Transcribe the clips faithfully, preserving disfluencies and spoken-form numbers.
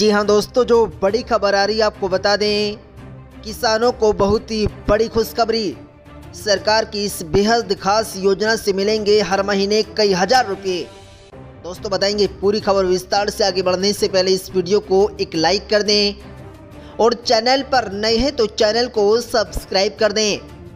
जी हाँ दोस्तों, जो बड़ी खबर आ रही है आपको बता दें, किसानों को बहुत ही बड़ी खुशखबरी। सरकार की इस बेहद खास योजना से मिलेंगे हर महीने कई हजार रुपए। दोस्तों बताएंगे पूरी खबर विस्तार से। आगे बढ़ने से पहले इस वीडियो को एक लाइक कर दें और चैनल पर नए हैं तो चैनल को सब्सक्राइब कर दें।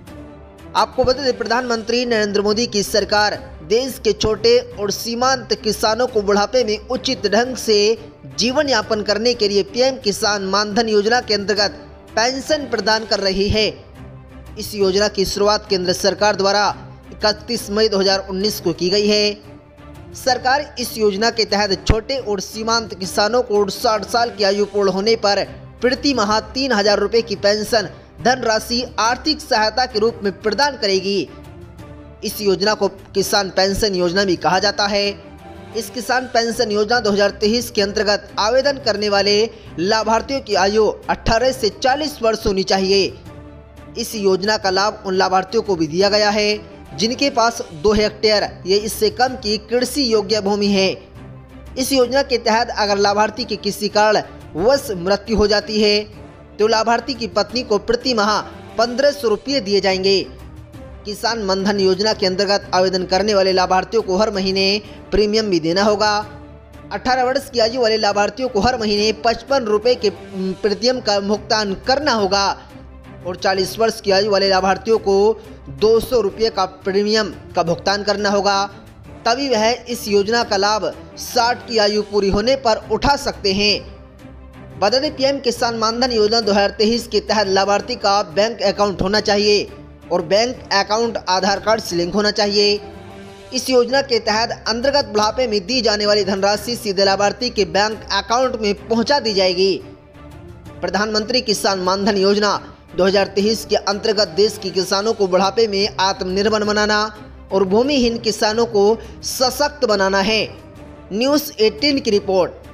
आपको बता दें, प्रधानमंत्री नरेंद्र मोदी की सरकार देश के छोटे और सीमांत किसानों को बुढ़ापे में उचित ढंग से जीवन यापन करने के लिए पीएम किसान मानधन योजना के अंतर्गत पेंशन प्रदान कर रही है। इस योजना की शुरुआत केंद्र सरकार द्वारा इकतीस मई दो हज़ार उन्नीस को की गई है। सरकार इस योजना के तहत छोटे और सीमांत किसानों को साठ साल की आयु पूर्ण होने पर प्रति माह तीन हजार रुपये की पेंशन धनराशि आर्थिक सहायता के रूप में प्रदान करेगी। इस योजना को किसान पेंशन योजना भी कहा जाता है। इस किसान पेंशन योजना दो हज़ार तेईस के अंतर्गत आवेदन करने वाले लाभार्थियों की आयु अठारह से चालीस वर्ष होनी चाहिए। इस योजना का लाभ उन लाभार्थियों को भी दिया गया है जिनके पास दो हेक्टेयर या इससे कम की कृषि योग्य भूमि है। इस योजना के तहत अगर लाभार्थी के किसी कारणवश मृत्यु हो जाती है तो लाभार्थी की पत्नी को प्रति माह पंद्रह सौ रुपये दिए जाएंगे। किसान मानधन योजना के अंतर्गत आवेदन करने वाले लाभार्थियों को हर महीने प्रीमियम भी देना होगा। अठारह वर्ष की आयु वाले लाभार्थियों को हर महीने पचपन रुपये के प्रीमियम का भुगतान करना होगा और चालीस वर्ष की आयु वाले लाभार्थियों को दो सौ रुपये का प्रीमियम का भुगतान करना होगा। तभी वह इस योजना का लाभ साठ की आयु पूरी होने पर उठा सकते हैं। बता दें, पीएम किसान मानधन योजना दो हज़ार तेईस के तहत लाभार्थी का बैंक अकाउंट होना चाहिए और बैंक अकाउंट आधार कार्ड से लिंक होना चाहिए। इस योजना के तहत अंतर्गत बुढ़ापे में दी जाने वाली धनराशि सीधे लाभार्थी के बैंक अकाउंट में पहुंचा दी जाएगी। प्रधानमंत्री किसान मानधन योजना दो हज़ार तेईस के अंतर्गत देश के किसानों को बुढ़ापे में आत्मनिर्भर बनाना और भूमिहीन किसानों को सशक्त बनाना है। न्यूज़ अठारह की रिपोर्ट।